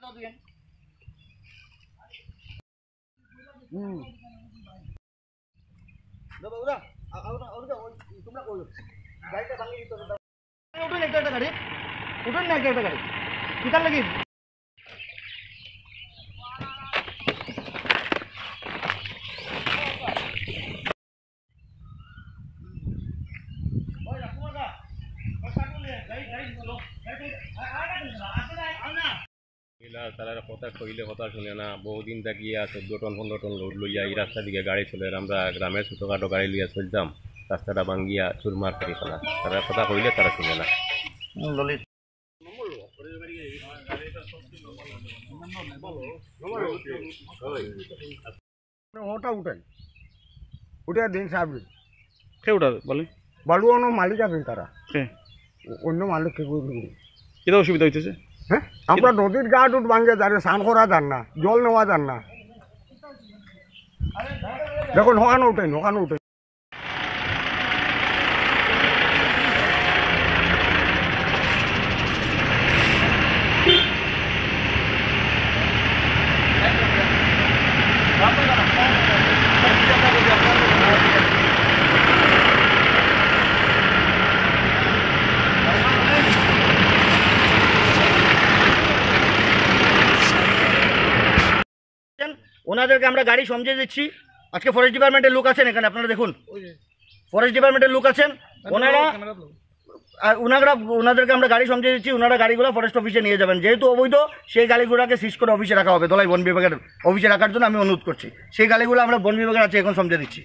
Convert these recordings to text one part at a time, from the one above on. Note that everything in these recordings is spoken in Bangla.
তারা কথা কইলে কথা শুনে না, বহুদিন থাকিয়া 14 টন 15 টন লোড লইয়া এই রাস্তা দিকে গাড়ি চলে। আমরা গ্রামের ছোটখাটো গাড়ি লইয়া চলতাম, রাস্তাটা ভাঙ্গিয়া চুরমার করি ফেলা। তারা কথা কইলে তারা শুনে না। ওটা উঠাই উঠে দিন সাহেব কে উঠা বলে বালু অন্য মালিক আছেন, তারা অন্য মালিক কে কিটা অসুবিধা হইতেছে? হ্যাঁ, আমরা নদীর গা টুট ভাঙে যারে স্নান করা যান না, জল নেওয়া যান না। দেখুন ওখানে উঠেন, ওখানে উঠেন। ওনাদেরকে আমরা গাড়ি সমঝে দিচ্ছি। আজকে ফরেস্ট ডিপার্টমেন্টের লোক আছেন এখানে, আপনারা দেখুন ফরেস্ট ডিপার্টমেন্টের লোক আছেন। ওনাদেরকে আমরা গাড়ি সমঝে দিচ্ছি। ওনারা গাড়িগুলো ফরেস্ট অফিসে নিয়ে যাবেন। যেহেতু অবৈধ, সেই গাড়িগুলোকে সিজ করে অফিসে রাখা হবে। ধলাই বন বিভাগের অফিসে রাখার জন্য আমি অনুরোধ করছি। সেই গাড়িগুলো আমরা বন বিভাগের আছে এখন সমঝে দিচ্ছি।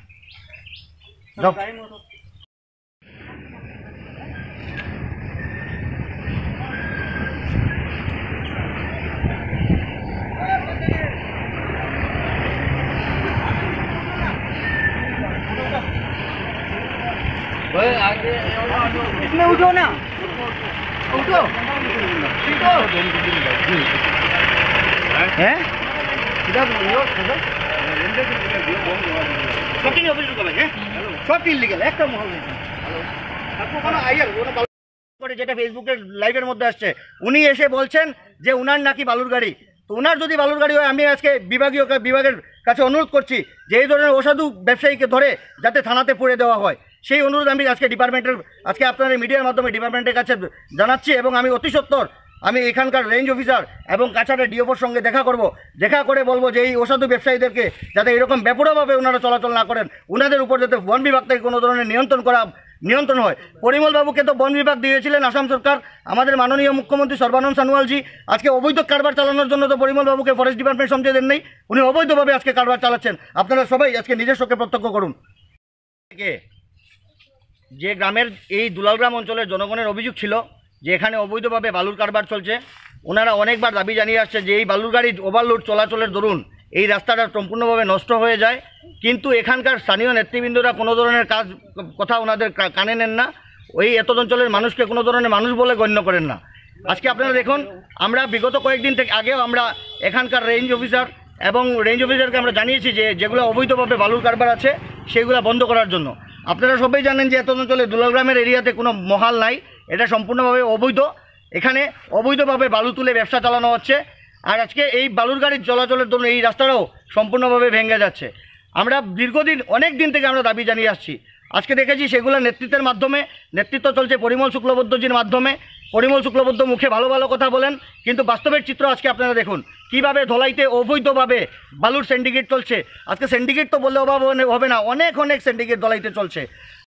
इसमें उठो ना, उठो हैं शॉपिंग ऑफिस को भाई हैं सब इल्लीगल एकदम হবে আপনি কোন আইয়ার ওনা করে যেটা ফেসবুকের লাইভের মধ্যে আসছে, উনি এসে বলছেন যে উনার নাকি বালুর গাড়ি। তো ওনার যদি বালুর গাড়ি হয়, আমি আজকে বিভাগের কাছে অনুরোধ করছি যে এই ধরনের অসাধু ব্যবসায়ীকে ধরে যাতে থানাতে পুড়ে দেওয়া হয়, সেই অনুরোধ আমি আজকে আপনার মিডিয়ার মাধ্যমে ডিপার্টমেন্টের কাছে জানাচ্ছি। এবং আমি অতি সত্বর আমি এখানকার রেঞ্জ অফিসার এবং কাছাড়ের ডিওফোর সঙ্গে দেখা করে বলবো যে এই অসাধু ব্যবসায়ীদেরকে যাতে এরকম বেপরোয়াভাবে ওনারা চলাচল না করেন, ওনাদের উপর যাতে বন বিভাগ থেকে কোনো ধরনের নিয়ন্ত্রণ হয়। পরিমল বাবুকে তো বন বিভাগ দিয়েছিলেন আসাম সরকার, আমাদের মাননীয় মুখ্যমন্ত্রী সর্বানন্দ সোনোয়ালজি। আজকে অবৈধ কারবার চালানোর জন্য তো পরিমল বাবুকে ফরেস্ট ডিপার্টমেন্ট সমঝে দেন নেই, উনি অবৈধভাবে আজকে কারবার চালাচ্ছেন। আপনারা সবাই আজকে নিজের চোখে প্রত্যক্ষ করুন। যে গ্রামের এই দুলালগ্রাম অঞ্চলের জনগণের অভিযোগ ছিল যে এখানে অবৈধভাবে বালুর কারবার চলছে। ওনারা অনেকবার দাবি জানিয়ে আসছে যে এই বালুর গাড়ি ওভারলোড চলাচলের দরুন এই রাস্তাটা সম্পূর্ণভাবে নষ্ট হয়ে যায়, কিন্তু এখানকার স্থানীয় নেতৃবৃন্দরা কোনো ধরনের কথা ওনাদের কানে নেন না। ওই এত অঞ্চলের মানুষকে কোনো ধরনের মানুষ বলে গণ্য করেন না। আজকে আপনারা দেখুন, আমরা বিগত কয়েকদিন থেকে আগেও আমরা এখানকার রেঞ্জ অফিসারকে আমরা জানিয়েছি যে যেগুলো অবৈধভাবে বালুর কারবার আছে সেগুলো বন্ধ করার জন্য। আপনারা সবাই জানেন যে এত অঞ্চলে দুলালগ্রামের এরিয়াতে কোনো মহাল নাই, এটা সম্পূর্ণভাবে অবৈধ। এখানে অবৈধভাবে বালু তুলে ব্যবসা চালানো হচ্ছে। আর আজকে এই বালুর গাড়ির চলাচলের জন্য এই রাস্তাটাও সম্পূর্ণভাবে ভেঙে যাচ্ছে। আমরা অনেক দিন থেকে আমরা দাবি জানিয়ে আসছি। আজকে দেখেছি সেগুলো নেতৃত্ব চলছে পরিমল শুক্লবৈদ্যজির মাধ্যমে। পরিমল শুক্লবৈদ্য মুখে ভালো ভালো কথা বলেন, কিন্তু বাস্তবের চিত্র আজকে আপনারা দেখুন কিভাবে ধলাইতে অবৈধভাবে বালুর সিন্ডিকেট চলছে। আজকে সিন্ডিকেট তো বললে অভাব হবে না, অনেক সিন্ডিকেট ধলাইতে চলছে।